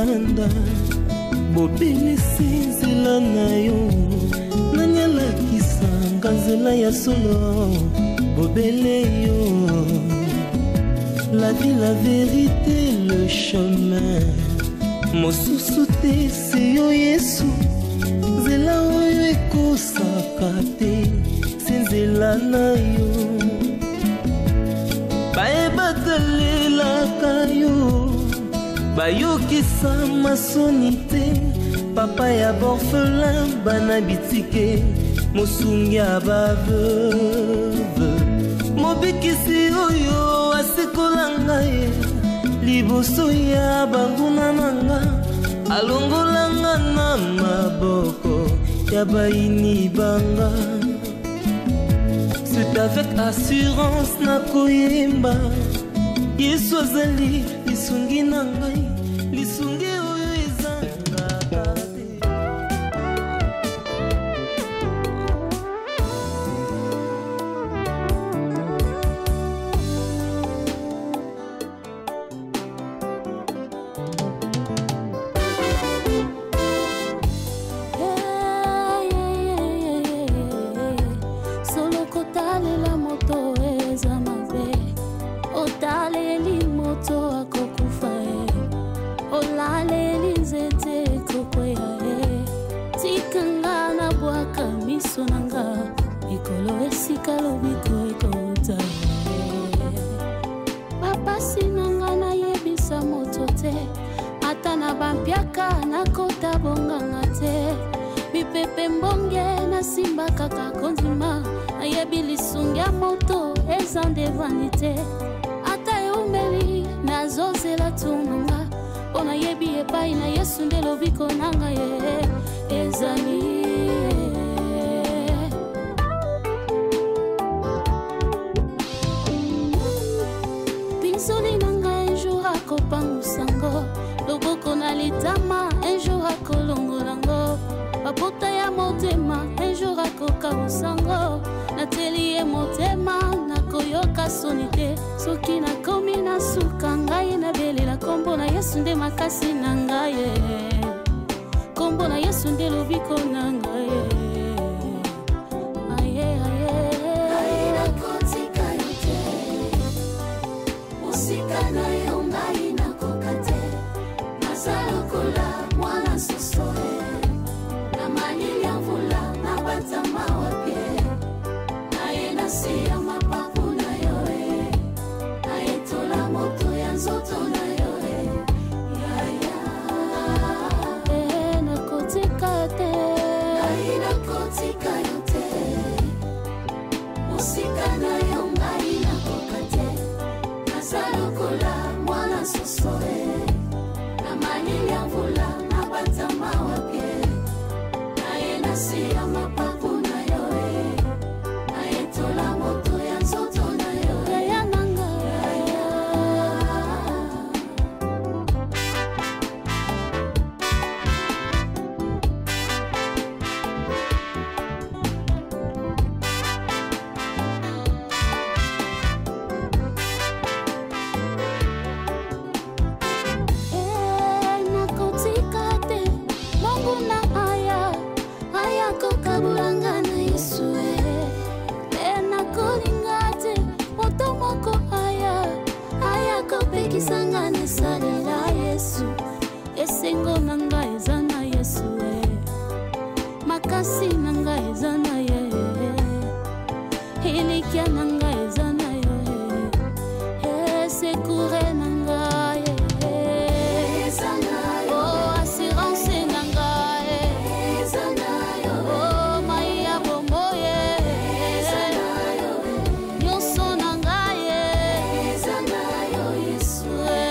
libanda bobelisi nzela na yo nani alakisanga nzela ya solo bobele yo la vie la vérité le chemin mosusu te se yo Yesu nzela oyo ekosaka te se nzela na yo bayebatalelaka yo bayokisa masoni te papa ya borfelin bana bitike mosungi ya baveuve mobikisi oyo asikola ngai liboso ya banguna nanga alongolanga na maboko ya baini banga. C'est avec assurance nakoyemba Yesu azali lisungi na ngai lisungi oyo ezangaka te. Papa sinanga na yebisa moto te ata na bampiaka na kota bonganga te mipepe mbonge na simba kaka konzima na yebi lisungi ya moto ezande vanite ata eumeli na zozela tunanga ona yebi epai na Yesu nde lobiko nanga ye ezali pangusango loboko na litama un jour akolongolango babota ya motema un jour akokabusango nateli ye motema nakoyoka soni te soki nakomi na suka ngai nabelela kombo na Yesu nde makasi na ngai kombo na Yesu nde lobiko na ngai esengo nanga ezana Yesu makasi nanga ezana ye elikia nanga ezana ye sekure nanga ye ezana yo assurance nanga ye ezana yo maya bombo ye ezana yo nyonso nanga ye ezana yo Yesu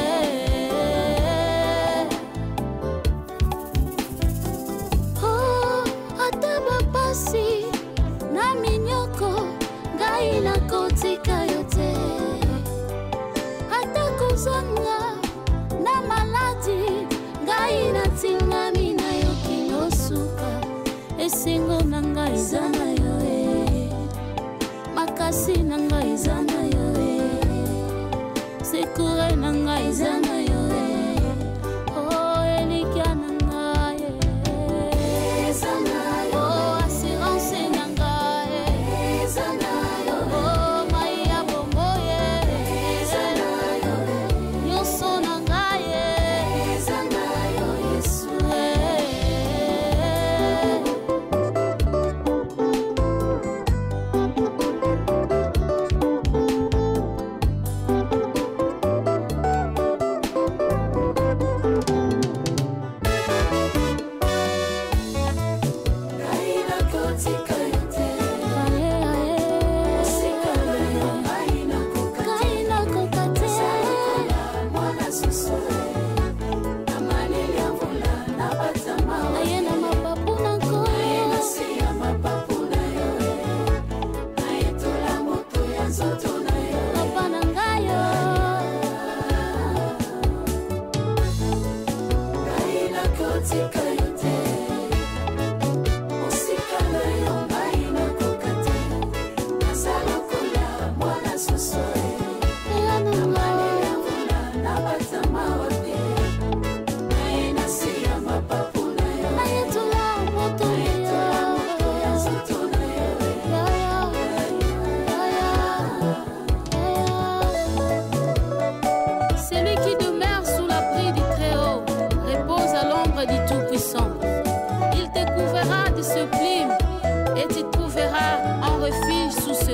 na minyoko ngai na kotika yote ata kuzanga na maladi ngai na tingami na yo kinosuka esengo na ngai ezana yo makasi na ngai ezana yo sekure na ngai ezana yo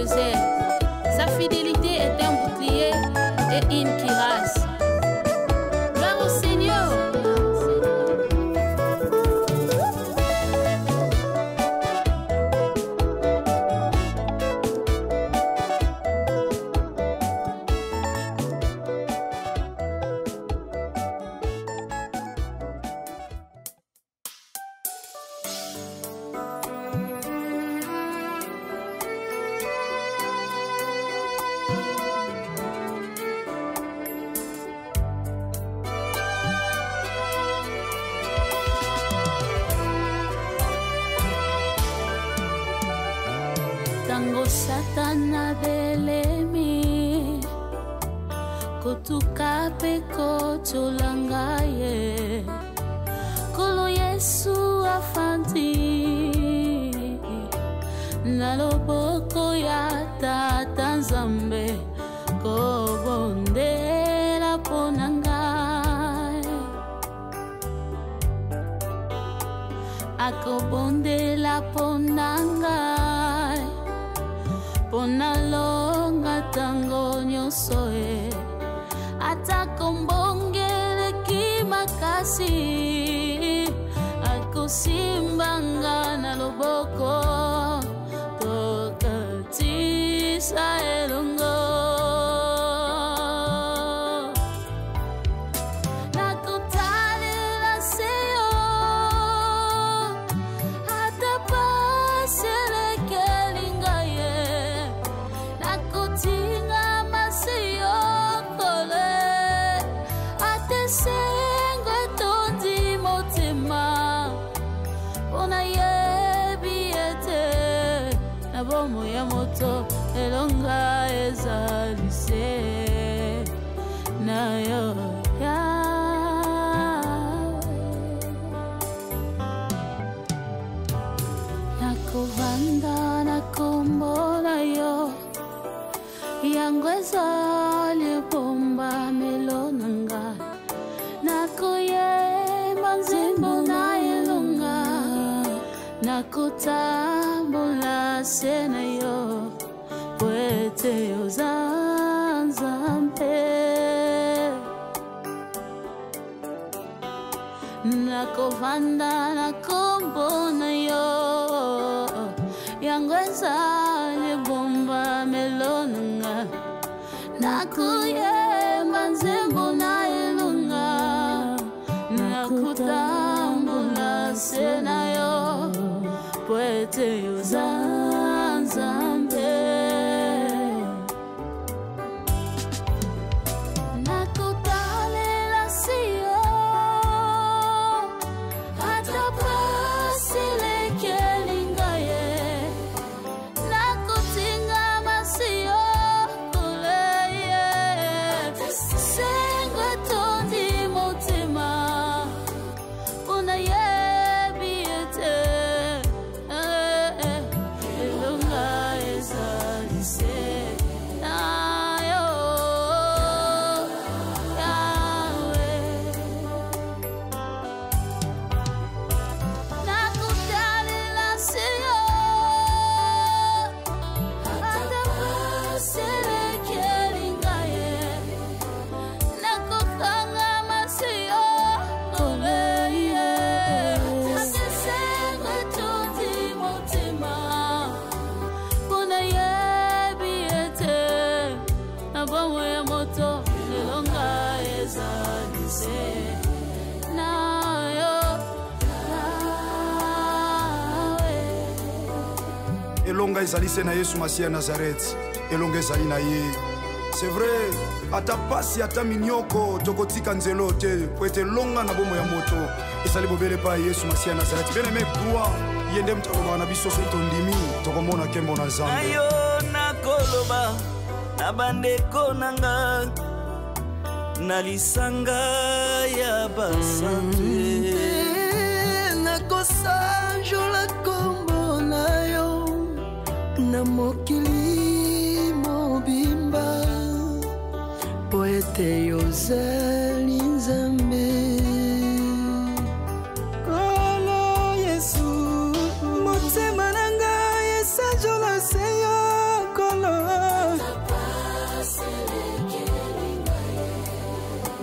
désert. Sa fidélité est un bouclier et une cuirasse. Gloire au Seigneur. Tango Satana belemi kutuka peko tulangaye kolo Yesu afanti na loboko ya Tata Nzambe kobondela ponangai akobondela ponangai pona longa tango nyosoe atakombongele kimakasi akosimbanga na loboko tokatisa elongo bomo ya moto elonga ezalise na yo ya nakovanda na kombo na yo yango ezali bomba melonanga nakoyemba nzembo na elonga nakutambola sena yo kwete ozanzampe nakovanda na kombo na yo yango ezali bomba melonanga nakuyemba nzembo na elonga nakutambola sena yo kwete ozanzampe nakutalela siyo atapasilekelingaye nakutinga masiyo kuleye sengwe tondi motema una yebiete elonga ezalise na Yesu Masiya Nazareth elonga ezali na ye. C'est vrai ata pasi ata minyoko tokotika nzelo te po ete longa na bomo ya moto ezali bobele pa Yesu Masiya Nazareth. Bien aimé croix yende mutaloba na biso so tondimi tokomona kembo na Nzambe. Ayo nakoloba na bandeko nanga na lisanga ya basantu nakosanjola kombo na yo na mokili mobimba po ete yozali Nzambe. Kolo Yesu motema nanga esanjola seyo kolo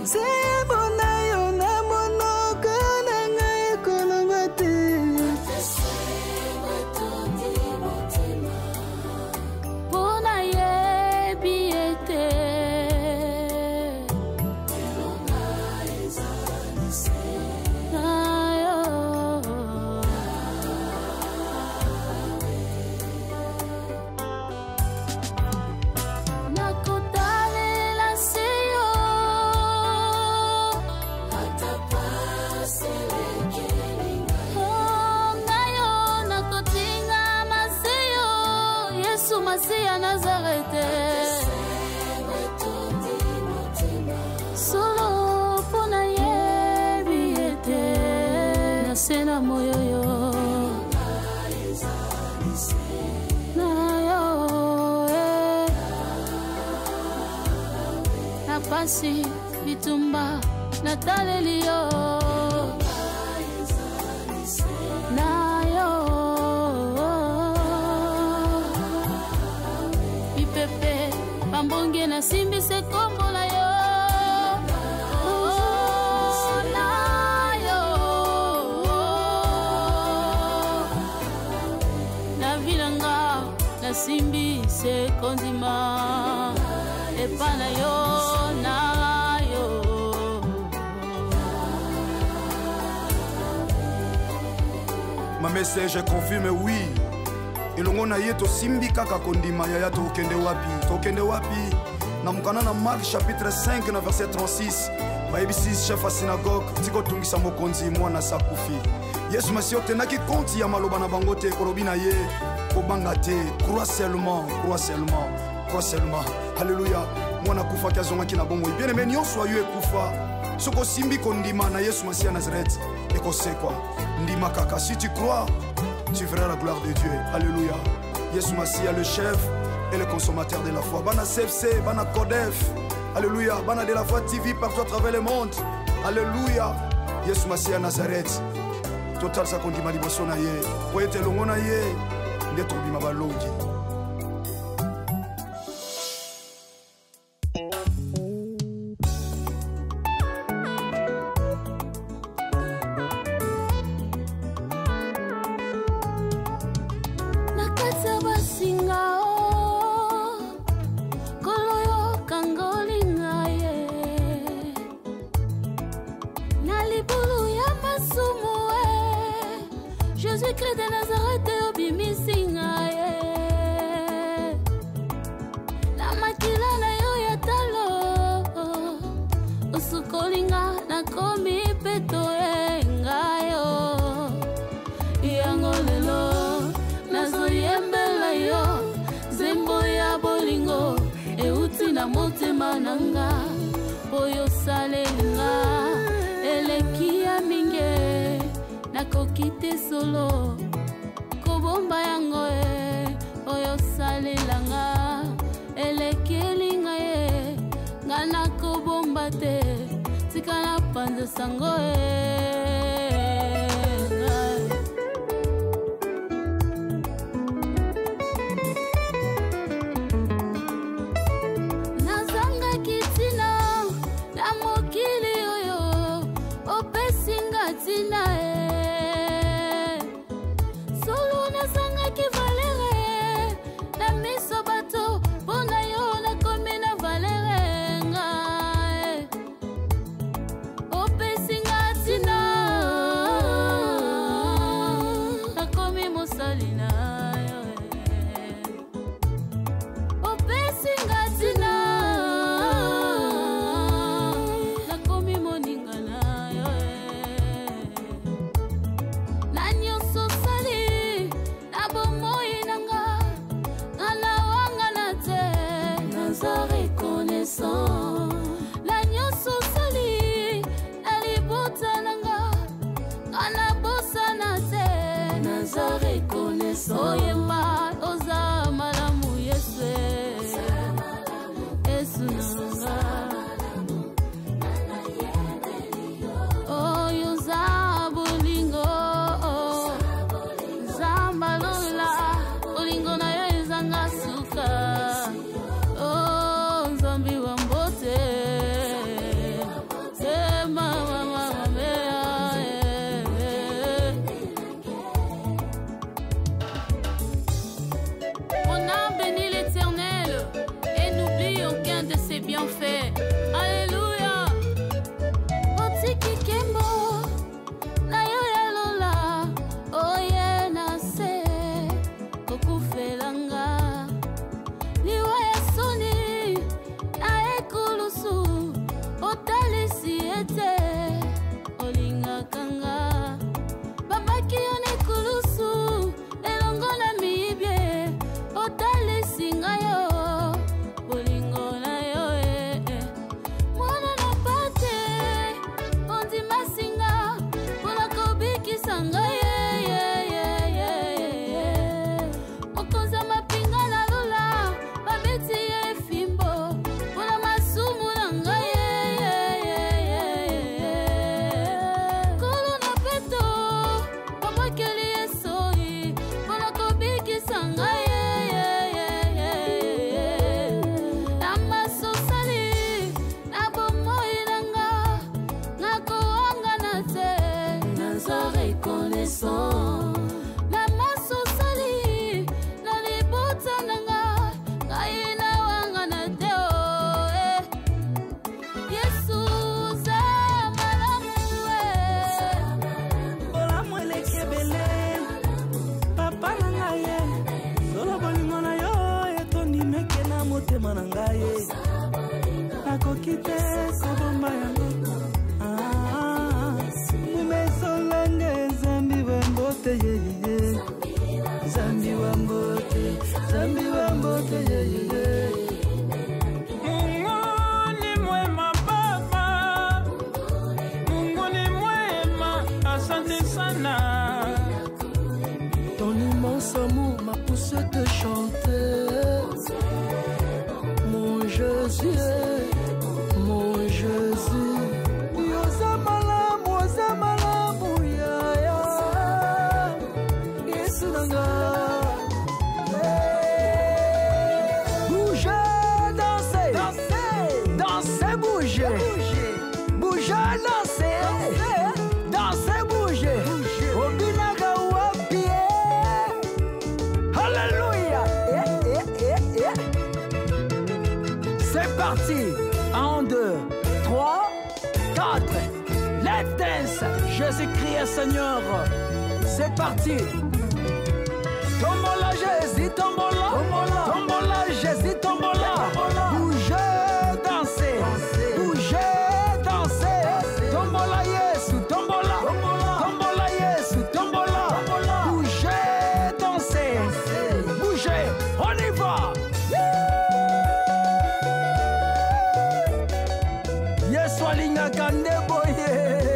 Sebona yo na monoko na ngai koloba te. Pona yebi ete Masia Nazarete solo pona yebi ete nasena moyoyo na yo na pasi bitumba nataleli yo na yo Bambonge na simbi se kombola yo na yo na vilanga na simbi se kondima epana yo na yo Ma message confirme oui. Elongo na ye to simbi kaka kondima yaya to kende wapi na mukana na Marc chapitre 5 na verset 36 bayebisi chef à synagogue tiko tungisa mokonzi mwana sakufi Yesu masio tenaki konti ya maloba na bango te kolobi na ye kobanga te crois seulement Alléluia mwana kufa kiazonga na bongo bien aimé nyonso ayo ekufa soko simbi kondima na Yesu Masia Nazareth ekosekwa ndima kaka si tu crois tu verras la gloire de Dieu. Alléluia. Yesu Masia, le chef et le consommateur de la foi. Bana CFC, Bana Kodef. Alléluia. Bana de la foi TV partout à travers le monde. Alléluia. Yesu Masia Nazareth. Total sa kondima liboso na ye. Poete longo na ye. Ndeto bima balongi. Jésus-Christ de Nazareth obimisinga ye la makila na yo ya talo usukolinga na komi peto engayo yango lelo nazoyembela yo zembo ya bolingo euti na motema nanga boyo salenga elekia minge nakokite solo kobomba yango oyo salelanga elekelinga ngana kobomba te tikana panza sango nazanga kitina na mokili oyo opesinga tina Tina yote Mungu ni mwema Baba, Mungu ni mwema, asante sana. Ton immense amour m'a poussé te chanter. Mon Jésus, mon Jésus. Yoza malamu ya Yesu nanga. Bougez, dansez, dansez, bougez, bougez, dansez, dansez, bougez. Obinaga wapi. Alléluia. C'est parti. 1, 2, 3, 4. Let's dance. Jésus-Christ est Seigneur. C'est parti. Tombola Jésus, tombola. Tombola Jésus, tombola. Bougez, dansez. Bougez, dansez. Tombola Yesu, tombola. Tombola Yesu, tombola. Bougez, dansez. Bougez, on y va. Yesu alinga kande boye.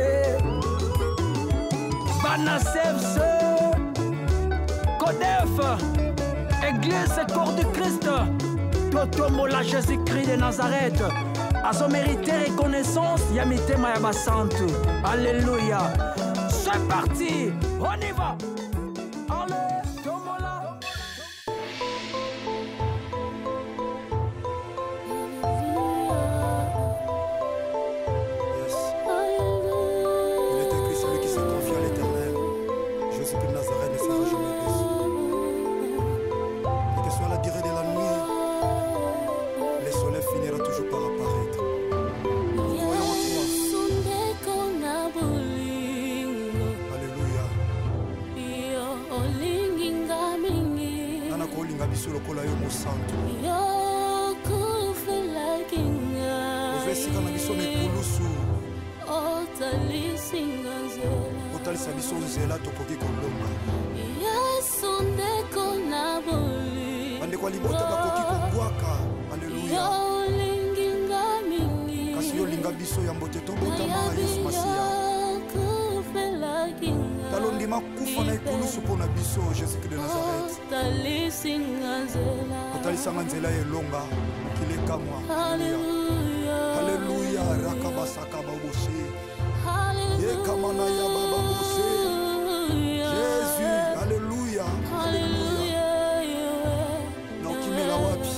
Bana Sevse Codef Église et corps de Christ. Totombola Jésus-Christ de Nazareth. A son mérité reconnaissance Yamite Mayaba Santu. Alléluia. C'est parti. On y va. Allez, tombola. Yes. Il est écrit celui qui se confie à l'Éternel. Jésus-Christ de Nazareth ne sera jamais déçu. Quelle que soit la durée de la nuit, le soleil finira toujours par apparaître. Voyons en toi. Alléluia. Nana kolinga biso lokola yo mosantu. Ovesika na biso mekulusu. Otalisa biso nzela tokoki kolonga. Bandeko ya libota bakoki kobwaka. Alléluia. Kasi yo linga biso ya mbote tobotama Yesu Masiya. Talondima kufa na ekulusu mpona biso Jésus-Christ de Nazareth. Otalisanga nzela elonga mokili ekamwa. Alléluia. Rakabasaka baboshe. Yekamana ya baba boshe. Jésus. Alléluia. Alléluia. Na okimela wapi?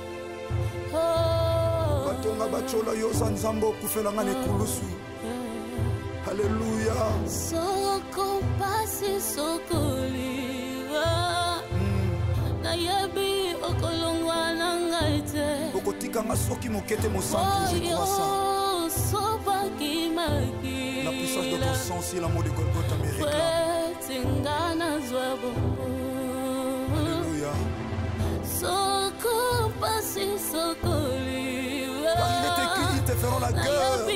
Batonga bachola yoza nzambo okufelanga na ekulusu. Alléluia. Soko pasi sokoliwa na yebi okolongwa na ngaite Okotikanga soki mokete mosantu je crois ça. La puissance de ton sang si l'amour de Golgotha me réclame. Alléluia. Soko pasi sokoliwa Car il est écrit, ils te feront la guerre.